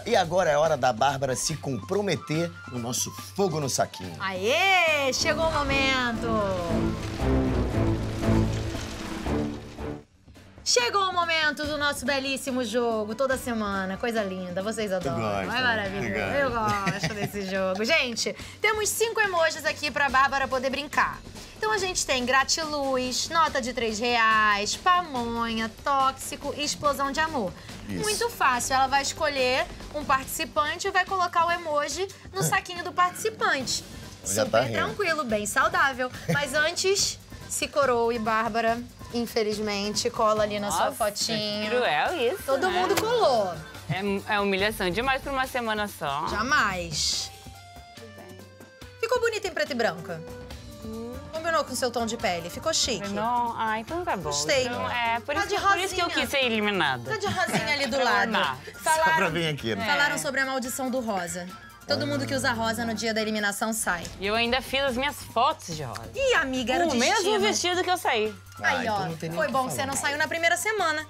E agora é hora da Bárbara se comprometer no nosso fogo no saquinho. Aê! Chegou o momento! Chegou o momento do nosso belíssimo jogo, toda semana. Coisa linda, vocês adoram. Gosta, É maravilhoso. Eu gosto desse jogo. Gente, temos 5 emojis aqui pra Bárbara poder brincar. Então a gente tem gratiluz, nota de R$3, pamonha, tóxico e explosão de amor. Isso. Muito fácil, ela vai escolher um participante e vai colocar o emoji no saquinho do participante. Já Super tá rindo. tranquilo, bem saudável. Mas antes, se coroa e Bárbara, infelizmente, cola ali na sua fotinho. Que cruel isso, Todo né? mundo colou. É humilhação demais por uma semana só. Jamais. Ficou bonita em preto e branca. Combinou com o seu tom de pele, ficou chique. Não, então tá bom. Gostei. Então, por Tá isso, de por isso que eu rosinha. quis ser eliminada. Tá de rosinha ali do Pra lado. ornar. Só pra vir aqui, né? Falaram sobre a maldição do rosa. Todo mundo que usa rosa no dia da eliminação sai. E eu ainda fiz as minhas fotos de rosa. Ih, amiga, era o O destino. mesmo vestido que eu saí. Aí, então ó, não tem nem foi o que bom que falar. você não saiu na primeira semana.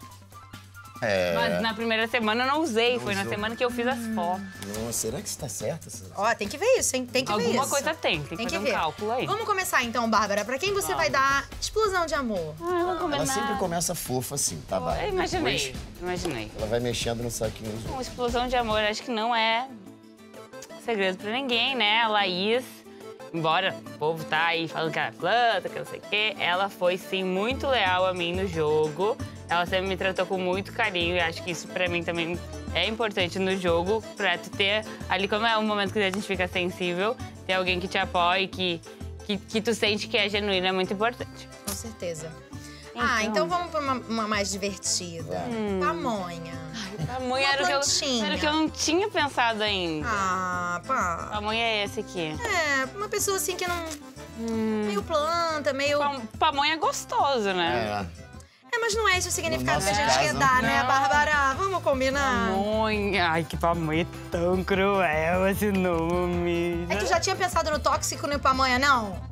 Mas na primeira semana eu não usei. Não Foi na usou. semana que eu fiz as fotos. Nossa, será que isso tá certo? Ó, tem que ver isso, hein? Tem que ver Alguma isso. coisa tem que fazer um cálculo aí. Vamos começar então, Bárbara. Pra quem você vai dar explosão de amor? Eu vou Ela combinar. sempre começa fofa assim, tá, Bárbara? Eu imaginei, Depois imaginei. ela vai mexendo no saquinho. Uma explosão de amor, acho que não é segredo pra ninguém, né? A Laís, embora o povo tá aí falando que era planta, que não sei o quê, ela foi, sim, muito leal a mim no jogo. Ela sempre me tratou com muito carinho e acho que isso pra mim também é importante no jogo, pra tu ter ali, como é um momento que a gente fica sensível, ter alguém que te apoie, que tu sente que é genuíno, é muito importante. Com certeza. Então. Então vamos pra uma mais divertida. Pamonha. Pamonha Uma era plantinha. o que eu não tinha pensado ainda. Ah, pá. Pamonha é esse aqui. É, uma pessoa assim que não... Meio planta, meio... Pamonha é gostoso, né? mas não é esse o significado No que a gente nosso quer caso, dar, né, não. Bárbara? Vamos combinar? Pamonha. Ai, que pamonha tão cruel esse nome. É que tu já tinha pensado no tóxico no pamonha, não?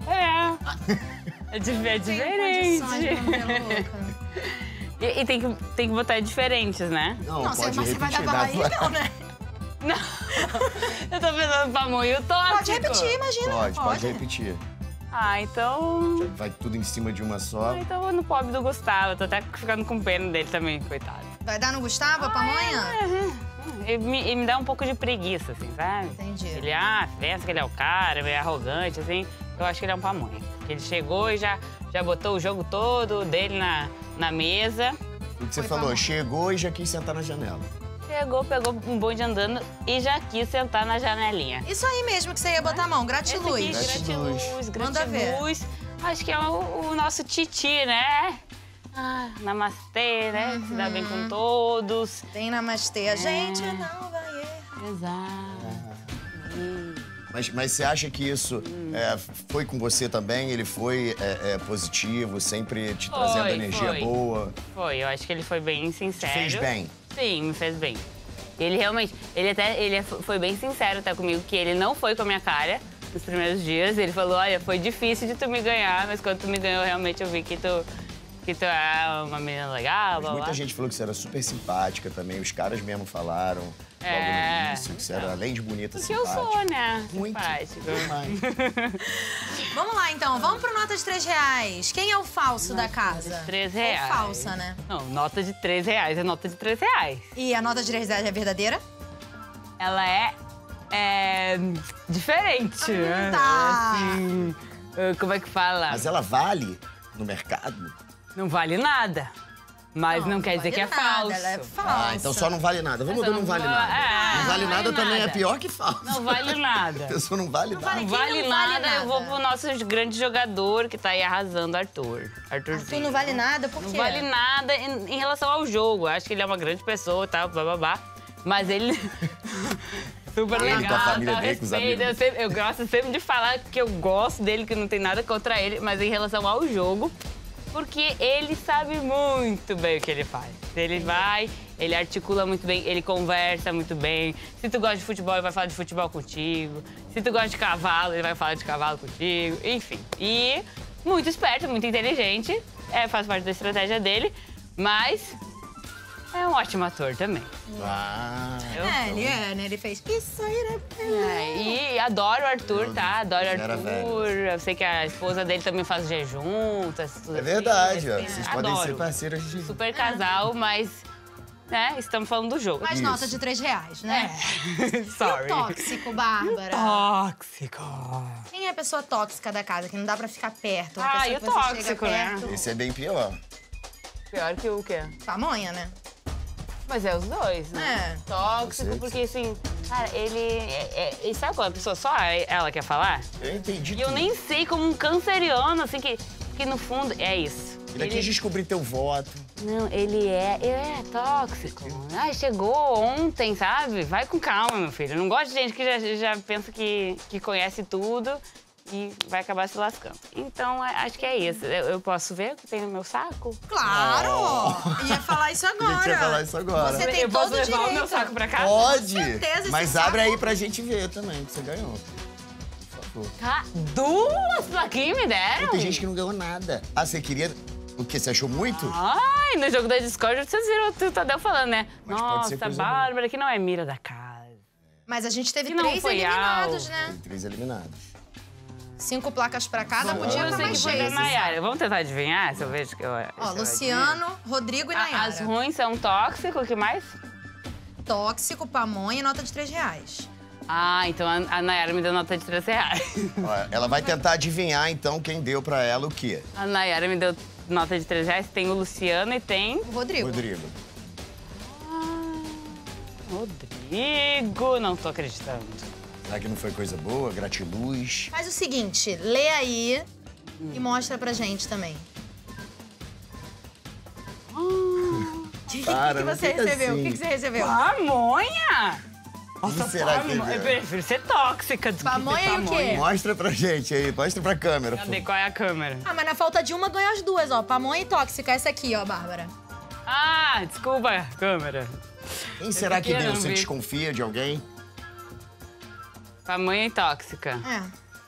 É diferente. Tem condições pra não ter louca. E tem que botar diferentes, né? Não, Não, pode mas você vai dar repetir. pra Bahia, não, né? Não. Eu tô pensando no pamonha e o tóxico. Pode repetir, imagina. Pode repetir. Então... Vai tudo em cima de uma só. Então eu vou no pobre do Gustavo. Eu tô até ficando com pena dele também, coitado. Vai dar no Gustavo a pamonha? Ele me dá um pouco de preguiça, assim, sabe? Entendi. Ele, pensa que ele é o cara, meio arrogante, assim. Eu acho que ele é um pamonha. Ele chegou e já botou o jogo todo dele na mesa. O que você falou, chegou e já quis sentar na janela. Chegou, pegou um bonde andando e já quis sentar na janelinha. Isso aí mesmo que você ia botar a mão, gratiluz. Esse aqui, gratiluz. Manda ver. Acho que é o nosso titi, né? Namastê, né? Se dá bem com todos. Tem namastê, a gente não vai errar. Exato. Mas você acha que isso foi com você também? Ele foi positivo, sempre te trazendo energia boa? Foi, eu acho que ele foi bem sincero. Te fez bem? Sim, me fez bem. Ele realmente, ele foi bem sincero até comigo, que ele não foi com a minha cara nos primeiros dias. Ele falou, olha, foi difícil de tu me ganhar, mas quando tu me ganhou, realmente eu vi que tu é uma menina legal, blá, blá. Muita gente falou que você era super simpática também, os caras mesmo falaram logo no início, que você era, além de bonita, Porque simpática. eu sou, né? Muito. Simpática. Demais. Vamos lá, então. Vamos pro nota de R$3. Quem é o falso da casa? R$3. Ou falsa, né? Não, nota de R$3 é nota de R$3. E a nota de R$3 é verdadeira? Ela é diferente. né? Tá. Assim, como é que fala? Mas ela vale no mercado? Não vale nada. Mas não quer dizer que é nada, falso. Ela é falsa. Então só não vale nada. Vamos mudar não vale nada. Não vale nada também é pior que falso. Não vale nada. A pessoa não vale nada. Não vale nada, eu vou pro nosso grande jogador que tá aí arrasando, Arthurzinho. Arthur não vale nada, por quê? Não vale nada em relação ao jogo. Eu acho que ele é uma grande pessoa e tal, bababá. Mas ele... Super Ele legal, com a família tal, dele, com os respeito. amigos. Eu gosto sempre de falar que eu gosto dele, que não tem nada contra ele. Mas em relação ao jogo, porque ele sabe muito bem o que ele faz. Ele vai, ele articula muito bem, ele conversa muito bem. Se tu gosta de futebol, ele vai falar de futebol contigo. Se tu gosta de cavalo, ele vai falar de cavalo contigo. Enfim, e muito esperto, muito inteligente. Faz parte da estratégia dele, mas É um ótimo ator também. Ah, Ele é, né? Ele fez isso aí, né? E adoro o Arthur, tá? Adoro o era Arthur. velho. Eu sei que a esposa dele também faz juntas. Tudo é verdade, ó. assim. Vocês podem Adoro. ser parceiras de... Super casal, mas, né, estamos falando do jogo. Mais Isso. nota de R$3, né? Sorry. E o tóxico, Bárbara? Tóxico. Quem é a pessoa tóxica da casa, que não dá pra ficar perto? Uma Ah, pessoa e o que você chega tóxico, né? perto. Esse é bem pior. Pior que o quê? Pamonha, né? Mas é os dois, né? É. Tóxico, porque assim, cara, ele sabe quando a pessoa só ela quer falar? Eu entendi E eu tudo. nem sei como um canceriano, assim, que no fundo é isso. Ele quis descobrir teu voto. Não, ele é tóxico. Ai, chegou ontem, sabe? Vai com calma, meu filho. Eu não gosto de gente que já pensa que conhece tudo e vai acabar se lascando. Então, acho que é isso. Eu posso ver o que tem no meu saco? Claro! Ia falar isso agora. Gente, ia falar isso agora. Você tem Eu posso todo o levar o meu direito. saco pra casa? Pode! certeza, esse Mas saco- abre aí pra gente ver também, que você ganhou. Por favor. Tá, 2 plaquinhas me deram? Tem gente que não ganhou nada. Ah, você queria... O quê? Você achou muito? Ai, no jogo da Discord vocês viram o Tadeu falando, né? Mas pode ser Nossa, coisa Bárbara, que não é mira da casa. Mas a gente teve E não 3 foi eliminados, algo. né? Tem 3 eliminados. 5 placas pra cada, Vamos. podia Eu estar sei mais que foi da vezes. Nayara. Vamos tentar adivinhar, se eu vejo que eu... Ó, Luciano, Rodrigo e Nayara. As ruins são tóxicos, o que mais? Tóxico, pamonha e nota de R$3. Ah, então a Nayara me deu nota de R$3. Ó, ela vai tentar adivinhar, então, quem deu pra ela o quê? A Nayara me deu nota de R$3. Tem o Luciano e tem... O Rodrigo. Rodrigo. Rodrigo. Não tô acreditando. Será que não foi coisa boa? Gratiluz. Faz o seguinte, lê aí e mostra pra gente também. O que Para, não você fica recebeu? assim. O que você recebeu? Pamonha! Quem será que Eu deu? prefiro ser tóxica do que Pamonha ser e o quê? Mostra pra gente aí, mostra pra câmera. Cadê? Qual é a câmera? Ah, mas na falta de uma ganhou as duas, ó. Pamonha e tóxica. Essa aqui, ó, Bárbara. Ah, desculpa, câmera. Quem será que pequena, deu? não Você vi. desconfia de alguém? Pamonha e tóxica. É.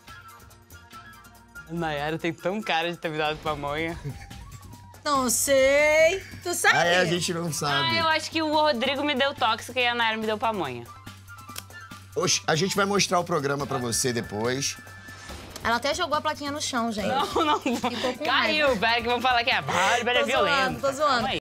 A Nayara tem tão cara de ter me dado pamonha. Não sei. Tu sabe? Ah, é, a gente não Ah, sabe. eu acho que o Rodrigo me deu tóxica e a Nayara me deu pamonha. Oxe, a gente vai mostrar o programa pra você depois. Ela até jogou a plaquinha no chão, gente. Não. com Caiu. Pera que vão falar que a Bárbara é Tô zoando, violenta. tô zoando. Calma aí.